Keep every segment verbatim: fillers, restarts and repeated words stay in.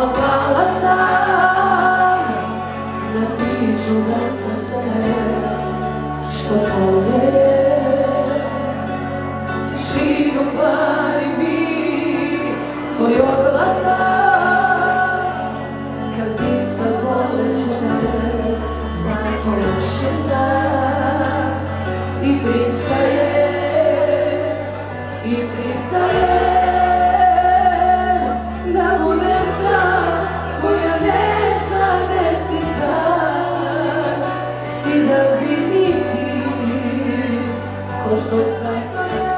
al pala sam na priču da sam sve što tvoje je. Tišinu kvari mi tvoj odlazak, kad ptica voleće me zato još je znak i pristaje, i pristaje da budem ta koja ne zna gde si sad i da vidi ko što sam to ja.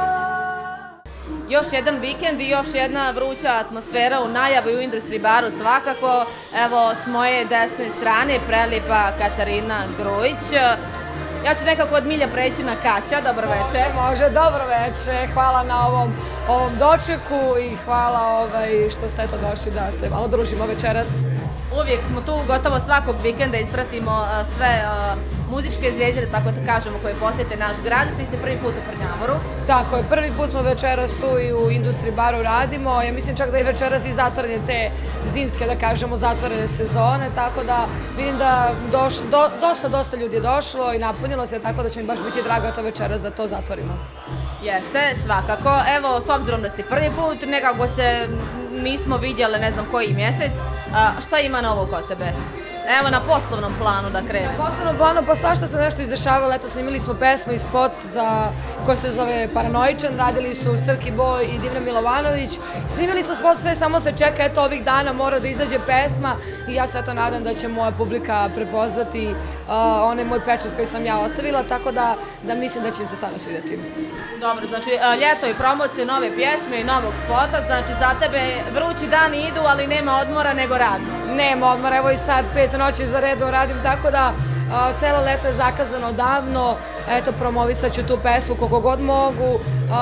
Još jedan vikend i još jedna vruća atmosfera u najavi u Industry baru svakako. Evo s moje desne strane prelipa Katarina Grujić. Ja ću nekako od Milja preći na Kaća, dobro večer. Može, može, dobro večer, hvala na ovom, ovom dočeku i hvala što ste eto došli da se malo družimo večeras. Uvijek smo tu, gotovo svakog vikenda ispratimo sve muzičke zvijezde, tako da kažemo, koje posjete naš grad. Ti si prvi put u Prnjavoru. Tako je, prvi put smo večeras tu i u Industry baru radimo. Ja mislim čak da je večeras i zatvorene te zimske, da kažemo, zatvorene sezone, tako da vidim da dosta, dosta ljudi je došlo i napunilo se, tako da će mi baš biti drago to večeras da to zatvorimo. Jeste, svakako. Evo, s obzirom da si prvi put, nekako se nismo vidjeli ne znam koji mjesec. Šta ima novo kod tebe? Evo na poslovnom planu da krenemo. Na poslovnom planu pa svašta se nešto izdešavalo. Eto, snimili smo pesmu i spot koji se zove Paranoičan. Radili su Srki Boj i Divna Milovanović. Snimili su spot, sve samo se čeka. Eto, ovih dana mora da izađe pesma i ja se eto nadam da će moja publika prepoznati onaj moj pečat koji sam ja ostavila, tako da mislim da će im se stvarno svidjeti. Dobro, znači ljeto i promocije nove pjesme i novog spota, znači za tebe vrući dani idu, ali nema odmora nego rad. Nema odmora, evo i sad pet noći za redom radim, tako da celo leto je zakazano davno, eto promovisat ću tu pesmu koliko god mogu.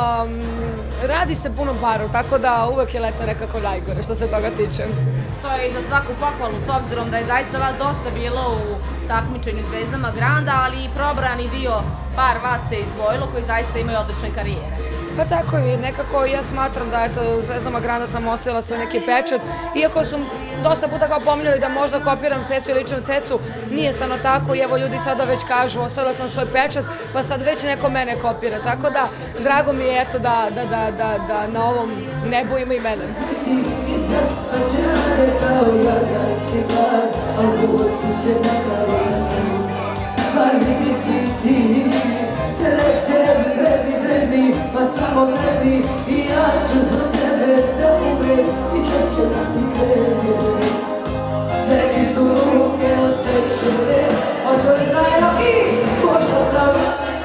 Radi se puno paru, tako da uvek je leto nekako najgore što se toga tiče. To je i za svaku pohvalu, s obzirom da je zaista vas dosta bilo u takmičenju Zvezdama Granda, ali i probrani dio par vas se izdvojilo koji zaista imaju odlične karijere. Pa tako je, nekako ja smatram da u Zvezdama Granda sam ostavila svoj neki pečat, iako su dosta puta kao pominjali da možda kopiram Cecu i ličam Cecu, nije stvarno tako i evo ljudi sada već kažu ostavila sam svoj pečat, pa sad već neko mene kopira, tako da drago mi je eto da na ovom nebu ima i mene. I zaspađane kao jagan si mlad, al voci će na kalanu. Bar mi ti svi ti, trebi, trebi, trebi, pa samo trebi. I ja ću za tebe da umrem i sad će da ti krene. Neki su ruke osjećene, ozvoli zajedno i možda sam.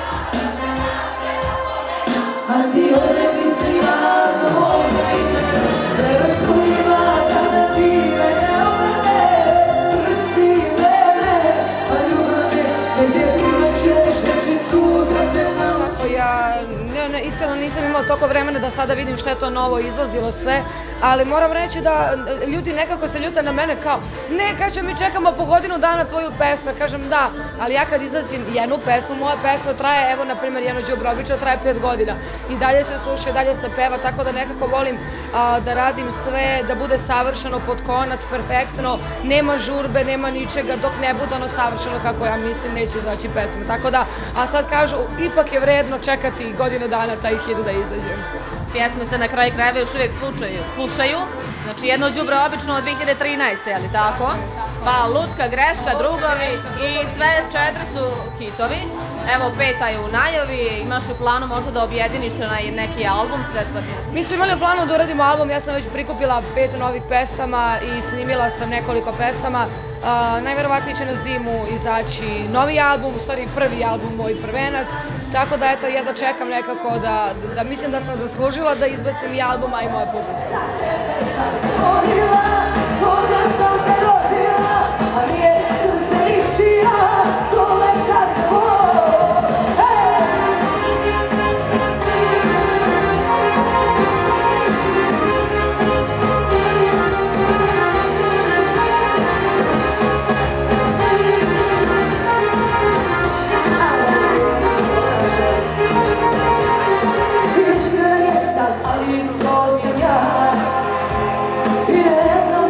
A ti odrebi se javno voda i mene. Veruj drugima kada ti mene obrane, prsi mene, a ljubavi negdje primećeš nečicu da te nauči. Ja iskreno nisam imala toliko vremena da sada vidim što je to novo izlazilo sve, ali moram reći da ljudi nekako se ljute na mene kao ne, kaže mi čekamo po godinu dana tvoju pesmu, kažem da, ali ja kad izlazim jednu pesmu, moja pesma traje, evo na primjer Jeno Đubra, obično traje pet godina i dalje se sluša i dalje se peva, tako da nekako volim da radim sve, da bude savršeno pod konac, perfektno, nema žurbe, nema ničega, dok ne bude ono savršeno kako ja mislim neće izaći pesma, tako da, a sad kažu ipak je vredno čekati godinu dana taj hit da izađem. Pjesme se na kraju krajeva još uvijek slušaju, znači Jedno đubre obično od dve hiljade trinaeste. je li tako? Pa Lutka, Greška, Drugovi i sve četiri su hitovi. Evo peta je u najavi, imaš u planu možda da objediniš na neki album sredstva? Mi smo imali u planu da uradimo album, ja sam već prikupila pet novih pesama i snimila sam nekoliko pesama. Najverovatnije će na zimu izaći novi album, u stvari prvi album, moj prvenac, tako da eto jedno čekam nekako da mislim da sam zaslužila da izbacim i album, a i moja publika. Ali to sam ja i ne znam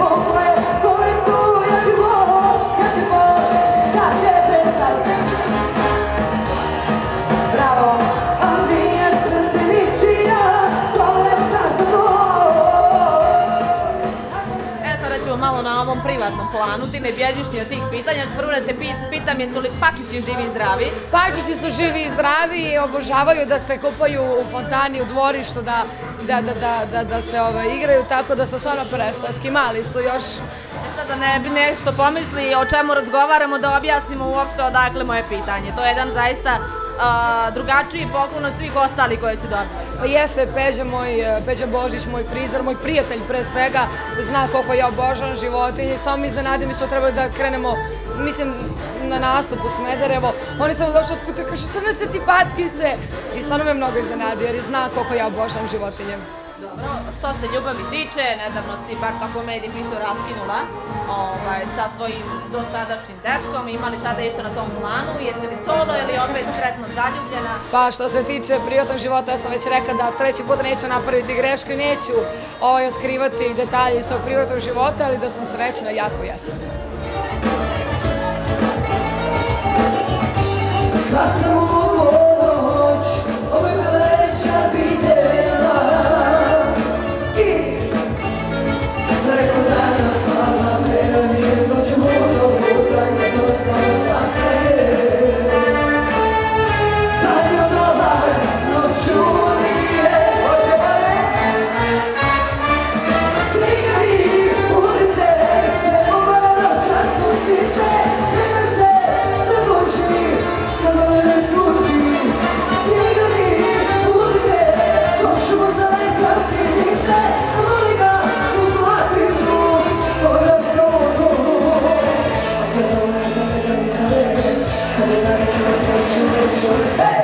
ko je, ko je tu, ja ću vol, ja ću vol, za tebe sam se. Bravo, a nije srce ničija, kolevka za vol. E, sada ćemo malo na ovom privatnom planu, ti ne bježiš ni od tih pitanja, prvo da te pitam jesu li Pačići živi i zdravi? Pačići su živi i zdravi i obožavaju da se kupaju u fontani, u dvorištu, da, da, da, da, da, da se ove, igraju, tako da su stvarno preslatki, mali su još. Sada ne bi nešto pomisli o čemu razgovaramo, da objasnimo uopšte odakle moje pitanje. To je jedan zaista a, drugačiji poklon od svih ostali koje si dobila. Pa jeste, Peđa, moj, Peđa Božić, moj frizer, moj prijatelj pre svega, zna koliko ja obožavam životinje i samo mi iznenadio, mi smo trebali da krenemo, mislim, na nastup u Smederevo. Oni samo došli od kuće i kaže, to nese ti patkice. I stvarno me mnogo iznenadio jer zna koliko ja obožavam životinje. Dobro, što se ljubavi tiče, nedavno si, bar kako mediji pišu, raskinula ovaj, sa svojim dosadašnjim dečkom. Imali sada išto na tom planu? Jesi li solo ili opet sretno zaljubljena? Pa što se tiče privatnog života, ja sam već rekla da treći put neću napraviti grešku i neću ovaj, otkrivati detalje iz svog privatnog života, ali da sam srećna, jako jesam. Kad sam u noć ove leća videla i preko dana slava vera mi je noć voda voda jednostavno taka je. Kad je dobar noću nije ođevale slikari budite se ova noća su svite nema se se boži kada me služi slikari budite košu za leća skinite voli ga u platinu koja sodu kada me da me da mi zale kada da neću da neću neću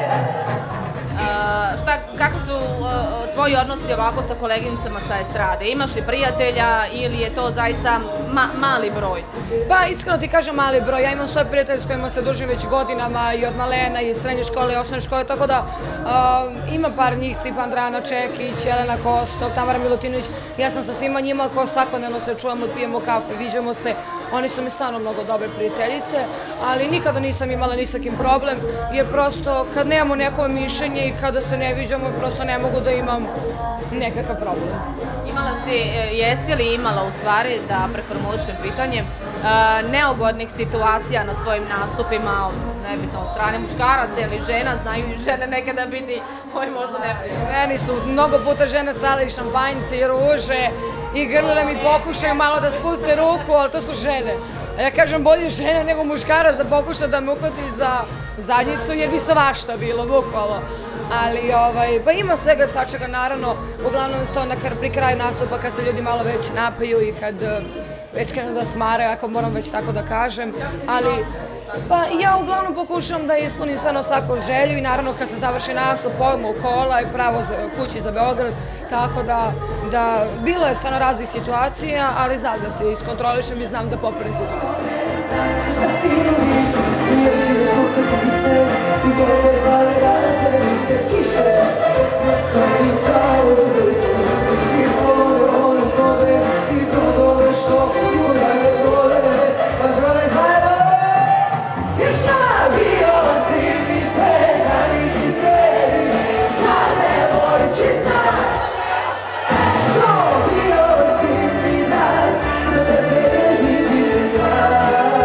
Šta, kako su uh, tvoji odnosi ovako sa koleginicama sa estrade? Imaš li prijatelja ili je to zaista ma mali broj? Pa iskreno ti kažem mali broj, ja imam svoje prijatelje s kojima se družim već godinama i od malena i srednje škole i osnovne škole, tako da uh, ima par njih, tipa Andrana Čekić, Jelena Kostov, Tamara Milutinović, ja sam sa svima njima ko svakodnevno se čujemo, pijemo kafe, viđamo se, oni su mi stvarno mnogo dobre prijateljice, ali nikada nisam imala ni sa kim problem, jer prosto kad nemamo neko mišljenje i kada se ne viđamo, prosto ne mogu da imam nekakav problem. Imala si, jesi li imala u stvari, da preformulišem pitanje, neugodnih situacija na svojim nastupima, nebitno od strane muškaraca ili žena, znaju i žene nekada biti koji možda ne prije. Meni su mnogo puta žene sale i šampanjce i ruže i grlile mi pokušaju malo da spuste ruku, ali to su žene. A ja kažem bolje žene nego muškarac da pokuša da me uhvati za zadnjicu jer bi svašta bilo, bukvalno. Ali ovaj, pa ima svega svačega naravno, uglavnom to na pri kraju nastupa kad se ljudi malo već napiju i kad već krenu da smare, ako moram već tako da kažem, ali pa ja uglavnom pokušavam da ispunim stvarno svaku želju i naravno kad se završi nastup pojmo u kola i pravo kući za Beograd, tako da, da bilo je stvarno raznih situacija, ali znam da se iskontrolišem i znam da popravim situaciju. Šta ti nudiš, nije ti zbog kosice i boce pare razvelice kiše kao i sa ulice i vode one slove i trudove što ljuda ne vole pa žele zajedno i šta bio si mi se da niti sebi mlade vojčica to bio si mi dan sve tebe vidim ja.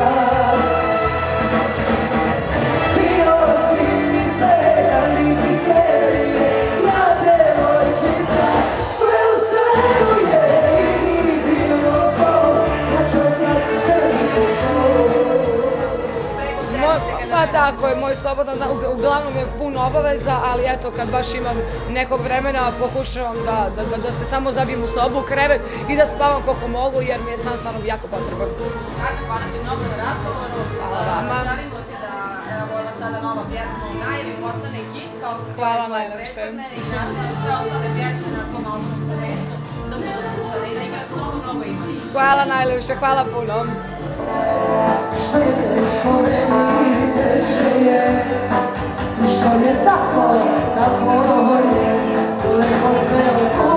Pa tako je, moj slobodan dan, uglavnom je puno obaveza, ali eto kad baš imam nekog vremena pokušavam da, da, da se samo zabijem u sobu, u krevet i da spavam koliko mogu jer mi je san stvarno jako potreban. Hvala ti mnogo na razgovoru. Hvala vama. Želimo ti da evo sada nova pjesma u najavi postane hit kao što su Hvala ove tvoje najlepše. prethodne i naravno sve ostale pjesme na svom autorskom talentu da budu slušane i da ih mnogo, mnogo imaš. Hvala najlepše, hvala puno. Što je teško meni, teže je, što je tako, tako je, lepo sve